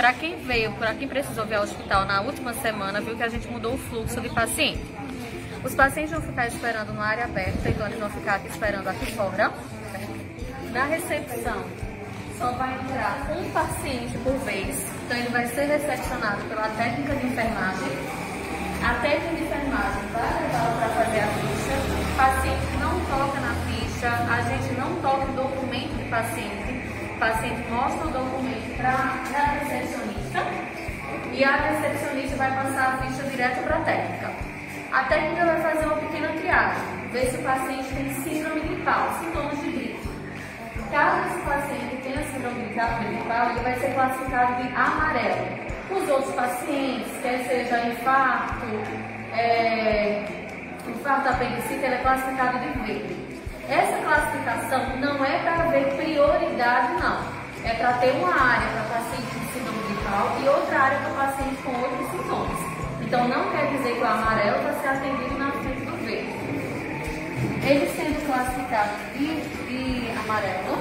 para quem precisou vir ao hospital na última semana, viu que a gente mudou o fluxo de paciente. Os pacientes vão ficar esperando na área aberta, então eles vão ficar aqui esperando aqui fora. Na recepção, só vai entrar um paciente por vez, então ele vai ser recepcionado pela técnica de enfermagem. A técnica de enfermagem vai levá-lo para fazer a ficha. O paciente não toca na ficha, a gente não toca o documento do paciente. O paciente mostra o documento para a recepcionista e a recepcionista vai passar a ficha direto para a técnica. A técnica vai fazer uma pequena triagem, ver se o paciente tem síndrome gripal, sintomas de gripe. Caso esse paciente tenha síndrome gripal, ele vai ser classificado de amarelo. Os outros pacientes, quer seja infarto, infarto da apendicite, ele é classificado de verde. Essa classificação não é para haver prioridade, não. É para ter uma área para paciente com síndrome gripal e outra área para paciente com outros sintomas. Então, não quer dizer que o amarelo vai ser atendido na frente do verde. Ele sendo classificado de amarelo,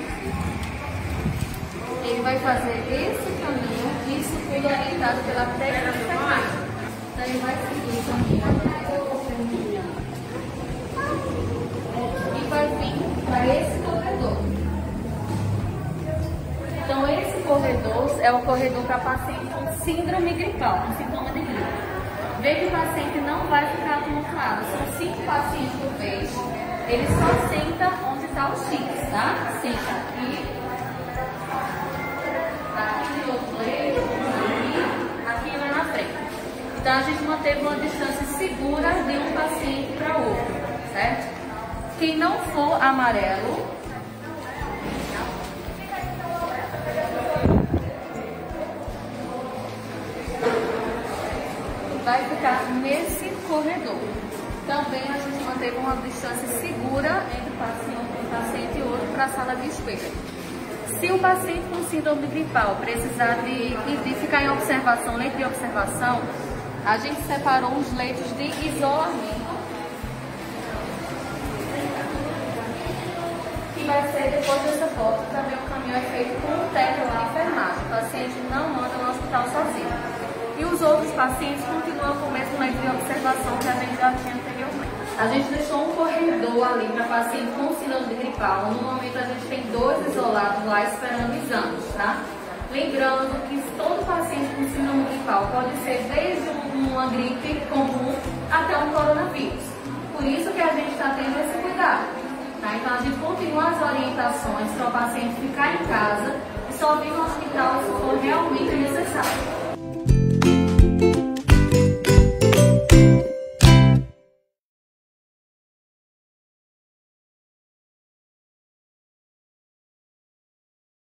ele vai fazer esse caminho, isso tudo orientado pela técnica de enfermagem. Então, ele vai seguir o caminho e vai vir para esse corredor. Então, esse corredor é o corredor para paciente com síndrome gripal, com sintoma de gripe. Vê que o paciente não vai ficar tumultuado. São 5 pacientes por vez. Ele só senta onde está o X, tá? Senta aqui. Aqui no outro leito, aqui e lá na frente. Então, a gente manteve uma distância segura de um paciente para o outro, certo? Quem não for amarelo, vai ficar nesse corredor. Também a gente manteve uma distância segura entre um paciente e outro para a sala de espera. Se o paciente com síndrome gripal precisar de ficar em observação, leito de observação, a gente separou os leitos de isolamento, que vai ser depois dessa foto. Também o caminho é feito com o técnico de enfermagem. O paciente não anda no hospital sozinho. E os outros pacientes continuam com o mesmo leito de observação que a gente já tinha anteriormente. A gente deixou um corredor ali para paciente com síndrome gripal. No momento a gente tem 2 isolados lá esperando exames, tá? Lembrando que todo paciente com síndrome gripal pode ser desde uma gripe comum até um coronavírus. Por isso que a gente está tendo esse cuidado. Tá? Então a gente continua as orientações para o paciente ficar em casa e só vir no hospital se for realmente necessário.